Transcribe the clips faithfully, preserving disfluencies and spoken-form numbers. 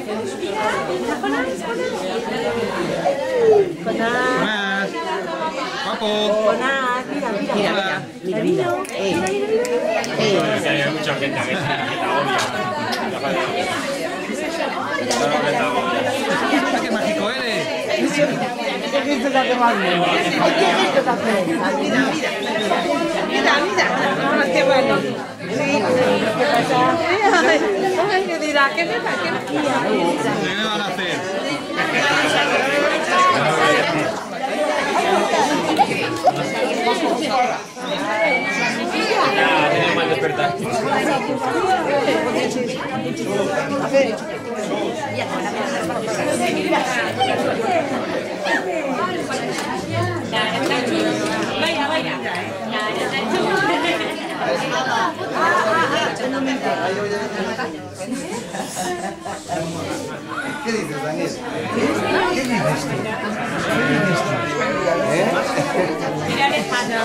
Buenas. Papo. Buenas, mira, mira. Mira, mira, mira. Eh. Eh. Hay mucha gente que está ¡Qué mágico eres! ¿Qué dices que hace mal? ¿Qué dices que hace? Mira, mira. Mira, mira. Qué bueno. Sí. ¿Qué pasa? Ay, que dirá, ¿qué le da? ¿Qué le da? ¿Qué me van a hacer? tenemos mal despertar. A ver. Baila, baila. ¿Qué dices, Daniel? ¿Qué dices tú? ¿Qué dices tú? ¿Eh? Mira, Alejandro.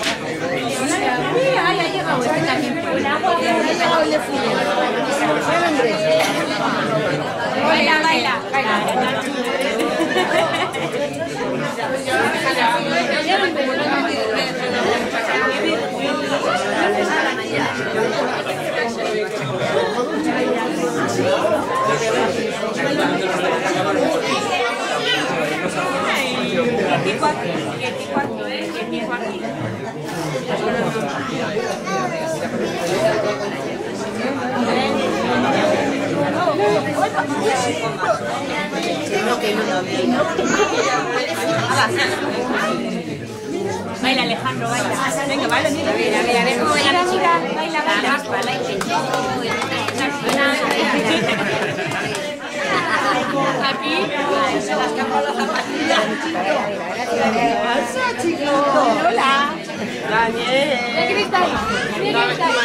Mira, ya llega usted también. Un agua de pegado el de fútbol. Baila, baila, baila. ¿Qué tipo aquí? ¿Qué tipo aquí? ¿Qué tipo aquí? Baila, Alejandro, baila. Venga, baila, mira, mira, mira, mira cómo baila la chica. Baila, baila. Aquí se las escapó la zapatilla. ¿Qué pasa, chicos? Hola. Daniel. Mira que está ahí. Mira que está ahí.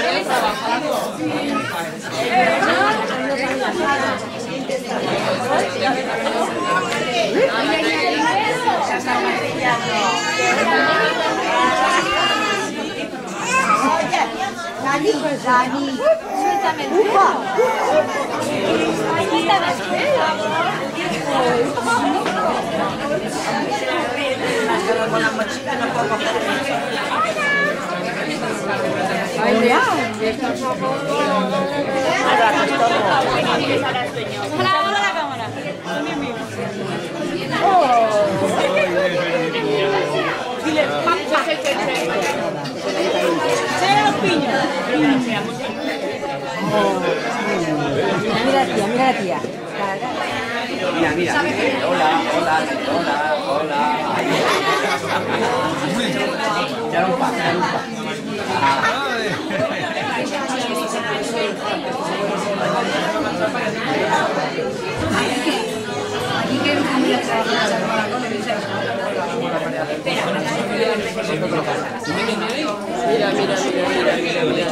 Dani, Dani. Suéltame. ¡Upa! Con la mochila no puedo coger. Hola. Hola, hola la cámara. Dile, papá. Cera los piños. Mira la tía, mira la tía. Mira, mira. Hola, hola, hola, hola. Ya un pa, ya un pa. Mira, mira, mira, mira, mira,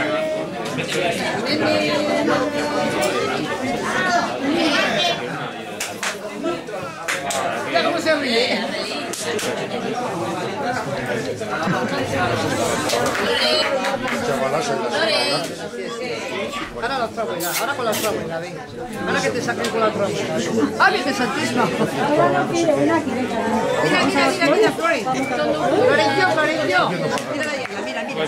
mira cómo se ríe. Ahora la otra abuela, ahora con la otra abuela, venga. Ahora que te saquen con la otra abuela. ¡Ah, Virgen Santísima! Mira, mira, mira, mira, Flores. Florencio, Florencio. Mira la hierba, mira, mira.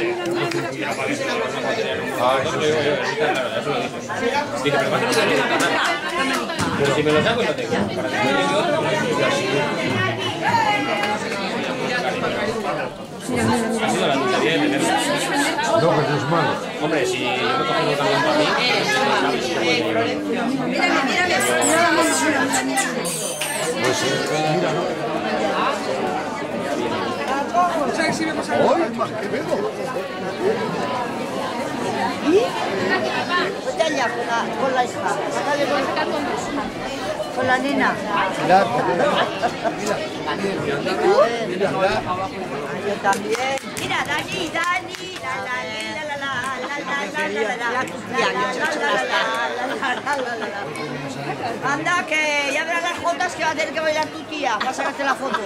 Pero si me lo saco, no tengo. Ha sido la lucha bien, No, pues es malo. hombre, si yo me cojo un camión para mí, Mírame, mírame. Pues mira, ¿no? ¡Ay, más que veo! Vete allá con la, con la hija. Sácale con, con la nena. Mira, mira. Mira, mira. Yo también. Mira, Dani, Dani. La, la, la, la, la, la, la, la, la, la. Anda, que ya verás las jotas que va a tener que bailar tu tía para sacarte la foto.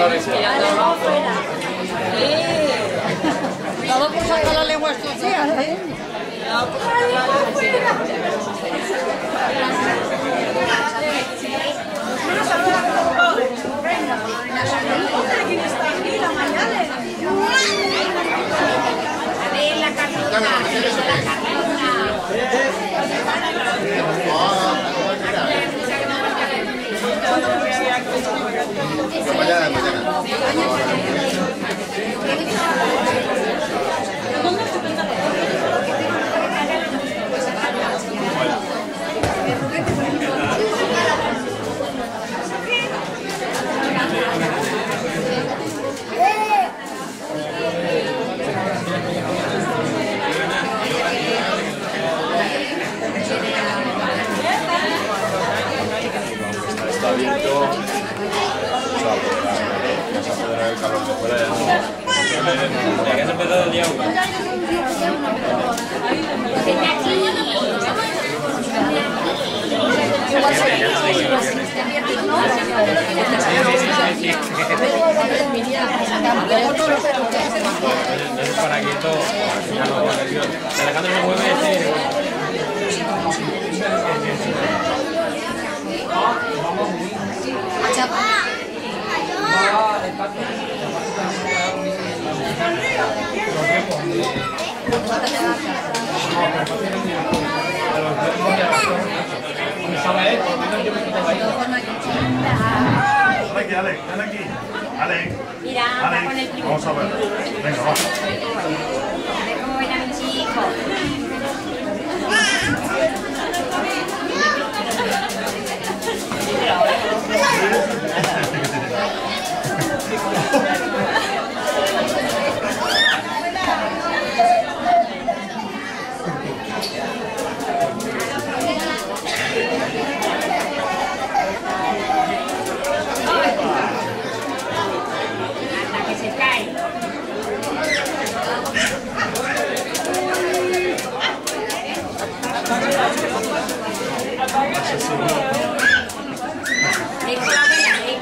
Todo por sacar la lengua estos días, ¿eh? Mañana, mañana. Está abierto. Vas a poder ver el calor de fuera de nuevo. Ya que has empezado el día uno. Para que todo. Alejandro no puede decir. Ven aquí, Alex, ven aquí. Alex. Mira, Alex, con el primo. vamos a ver. Venga, va. A ver cómo baila mi chico. Hasta que se cae. Dejo la vela, ¿eh?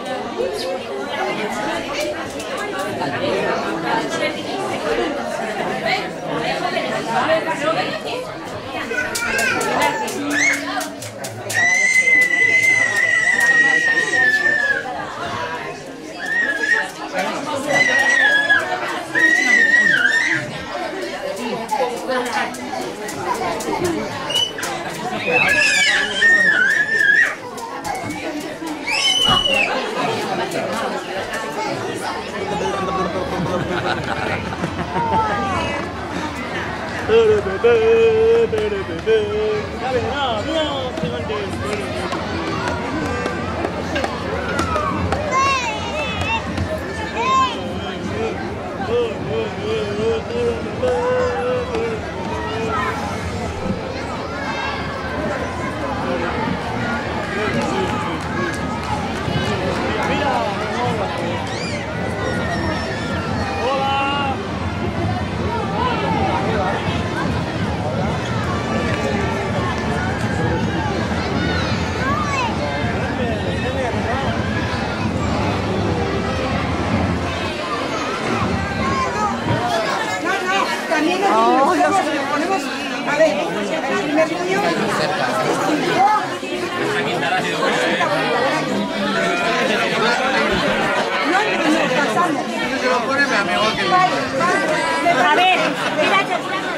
A ver, mira,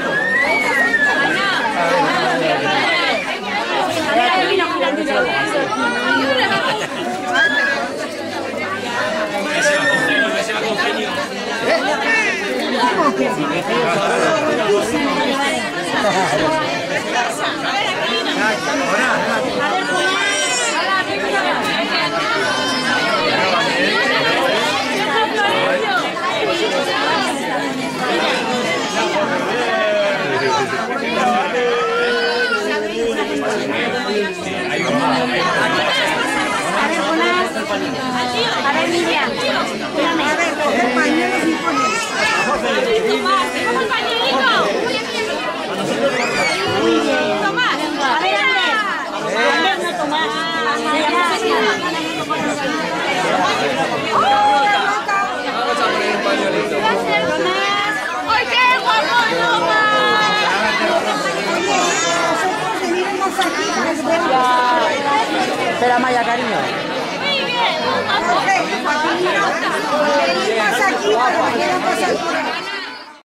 a ver el vino A ver, Miriam. A ver, coger pañuelos y poner. Tomás, ¿cómo el pañuelito? Muy bien. Tomás. A ver, Andrés. Andrés, no Tomás. la malla, cariño. Muy bien. Venimos aquí, pero me quiero pasar por